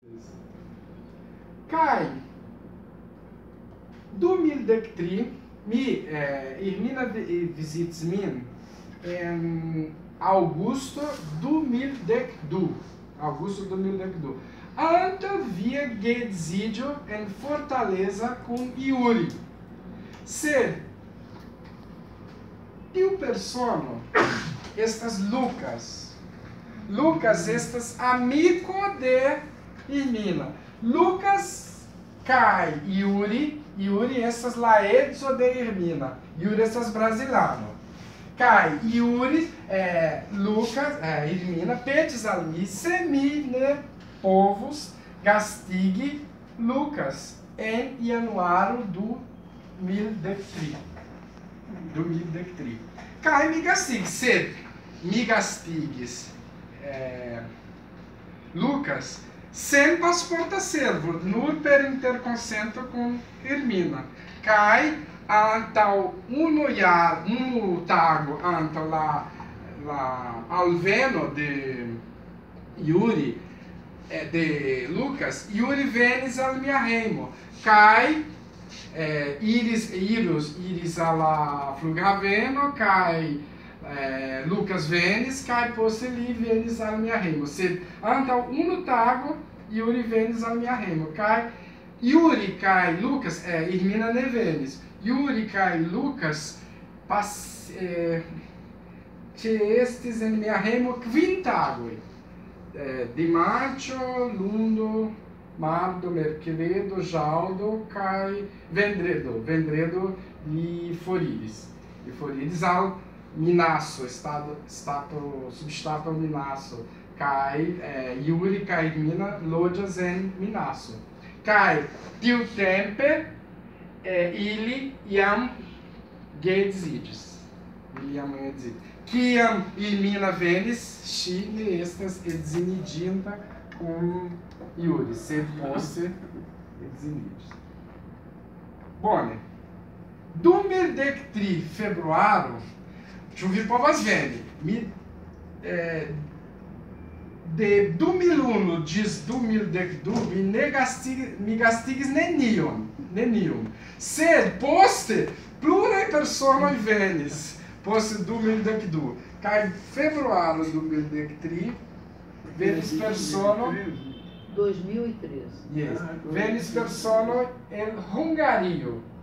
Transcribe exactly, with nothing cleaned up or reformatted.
Kai du mildectri mi eh, Irmina visits min em Augusto du mildecdu. Augusto du mildecdu. Anta via geedziĝo en Fortaleza kun Iuri. Sed tiu persono estas Lucas. Lucas estas amigo de Irmina. Lucas kai Iuri, Iuri estas la edzo de Irmina. Iuri estas brasiliano. Kai Iuri, eh, Lucas, eh, Irmina petis al mi se mi ne povus gastigi Lucas en januaro do mildectri. Do mildectri. Kai mi gastigis, sed mi gastigis eh, Lucas sem pasporta servo, nur per interconsento com Irmina. Kai antaŭ unu jar, unu tago antaŭ la la alveno de Iuri, eh, de Lucas, Iuri venis al mia hejmo, kaj eh, iris iris iris al la flughaveno, kaj eh, Lucas venis, kaj poste li venis al mia hejmo. Sed antaŭ unu tago Iuri venis al mia hejmo, kaj Iuri kaj Lucas, eh, Irmina ne venis. Iuri kaj Lucas pas eh, ĉeestis en mia hejmo kvin tagoj. Eh, dimanĉo, lundo, mardo, mercredo, ĵaŭdo kaj vendredo. Vendredo li foriris. Li foriris al Minaso, estado, stato, substato Minaso. Kaj eh, Iuri kaj Irmina loĝas en Minaso. Kaj tiutempe eh, ili jam geedziĝis. Ili jam geedziĝis. Kiam Irmina venis, ŝi ne estas edziniĝinta kun Iuri, sed poste edziniĝis. Bone. Dum mildek tri februaro, ĉu vi povas veni? Mi eh, de du mil unu ĝis du mil dekdu mi ne gastigis, mi gastigis nenion, nenion. Sed poste pluraj personoj venis. Poste du mil dekdu. Kaj februaro du mil dektri venis persono dois mil e treze. Yes. Venis persono el Hungario.